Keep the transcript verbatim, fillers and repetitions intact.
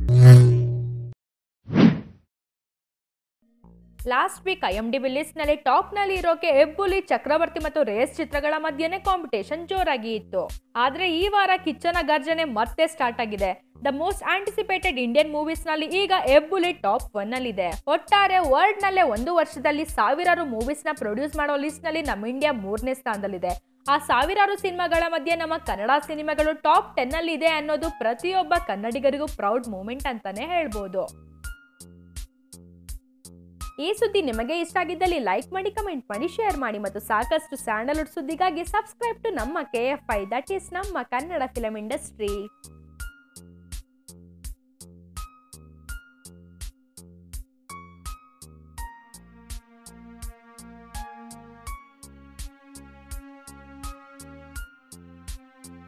Last week IMDb list ನಲ್ಲಿ top ನಲ್ಲಿ ಇರೋಕೆ ಹೆಬ್ಬುಲಿ, ಚಕ್ರವರ್ತಿ ಮತ್ತು ರೇಸ್ ಚಿತ್ರಗಳ ಮಧ್ಯೆನೇ ಕಾಂಪಿಟೇಷನ್ ಜೋರಾಗಿ ಇತ್ತು. ಆದ್ರೆ ಈ ವಾರ ಕಿಚ್ಚನ ಗರ್ಜನೆ ಮತ್ತೆ ಸ್ಟಾರ್ಟ್ ಆಗಿದೆ. The most anticipated Indian movies ನಲ್ಲಿ ಈಗ ಹೆಬ್ಬುಲಿ ಟಾಪ್ ಒನ್ ಅಲ್ಲಿ ಇದೆ. ಒಟ್ಟಾರೆ ವರ್ಲ್ಡ್ ನಲ್ಲೇ ಒಂದು ವರ್ಷದಲ್ಲಿ ಸಾವಿರಾರು ಮೂವೀಸ್ ನ ಪ್ರೊಡ್ಯೂಸ್ ಮಾಡೋ ಲಿಸ್ಟ್ ನಲ್ಲಿ ನಮ್ಮ ಇಂಡಿಯಾ ಮೂರನೇ ಸ್ಥಾನದಲ್ಲಿದೆ. ಆ ಸಾವಿರಾರು ಸಿನಿಮಾಗಳ ಮಧ್ಯೆ ನಮ್ಮ ಕನ್ನಡ ಸಿನಿಮಾಗಳು ಟಾಪ್ ಟೆನ್ ಅಲ್ಲಿ ಇದೆ ಅನ್ನೋದು ಪ್ರತಿಯೊಬ್ಬ ಕನ್ನಡಿಗರಿಗೂ ಪ್ರೌಡ್ ಮೂಮೆಂಟ್ ಅಂತಾನೆ ಹೇಳ್ಬೋದು. ಈ ಸುದ್ದಿ ನಿಮಗೆ ಇಷ್ಟ ಆಗಿದ್ದಲ್ಲಿ ಲೈಕ್ ಮಾಡಿ, ಕಮೆಂಟ್ ಮಾಡಿ, ಶೇರ್ ಮಾಡಿ ಮತ್ತು ಸಾಕಷ್ಟು ಸ್ಯಾಂಡಲ್ವುಡ್ ಸುದ್ದಿಗಾಗಿ ಸಬ್ಸ್ಕ್ರೈಬ್ ಟು ನಮ್ಮ K F I, that is ನಮ್ಮ ಕನ್ನಡ ಫಿಲಂ ಇಂಡಸ್ಟ್ರಿ.